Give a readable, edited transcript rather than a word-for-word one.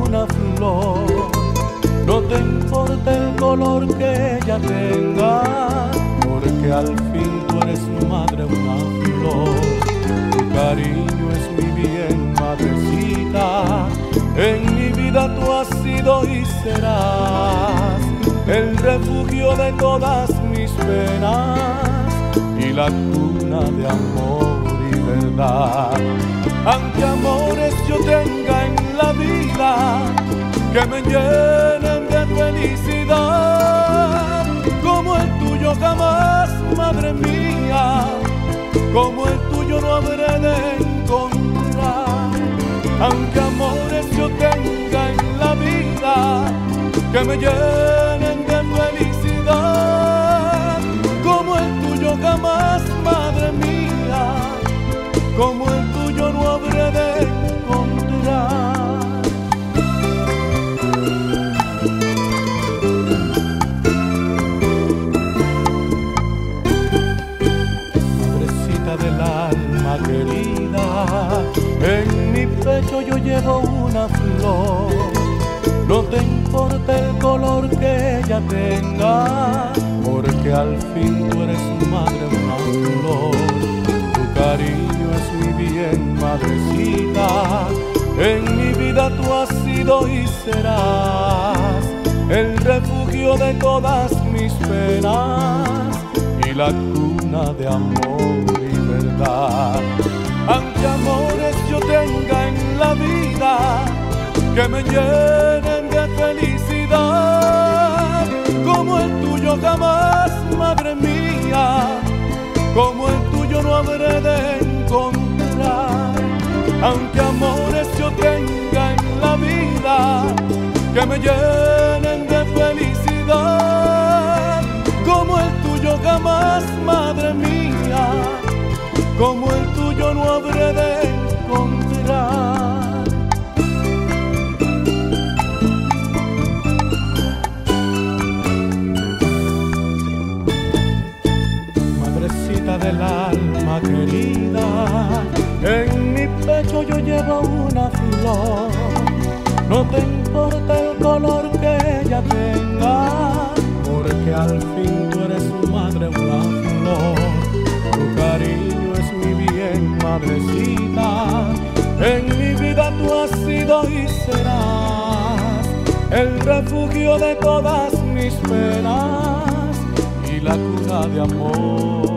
una flor. No te importa el color que ella tenga, porque al fin tú eres madre, una flor. Tu cariño es mi bien, madrecita. En mi vida tú has sido y serás el refugio de todas mis penas y la cuna de amor y verdad. Aunque amores yo tenga en la vida que me llenen de felicidad, como el tuyo jamás, madre mía, como el tuyo no habré de encontrar. Aunque amores yo tenga en la vida que me llenen de felicidad, como el tuyo jamás, madre mía, como el tuyo no habré de encontrar. Madrecita del alma querida, en mi pecho yo llevo una flor. No te importa el color que ella tenga, porque al fin tú eres madre, una flor. Tu cariño es mi bien, madrecita. En mi vida tú has sido y serás el refugio de todas mis penas y la cuna de amor y verdad. Aunque amores yo tenga en la vida que me llenen de felicidad, como el tuyo jamás, madre mía, como el tuyo no habré de encontrar. Aunque amores yo tenga en la vida que me llenen de felicidad, como el tuyo jamás, madre mía, como el tuyo no habré de encontrar. Madrecita del alma querida, en mi pecho yo llevo una flor. No te importa el color que ella tenga, porque al fin tú eres su madre, una flor. Tu cariño es mi bien, madrecita. En mi vida tú has sido y serás el refugio de todas mis penas y la cuna de amor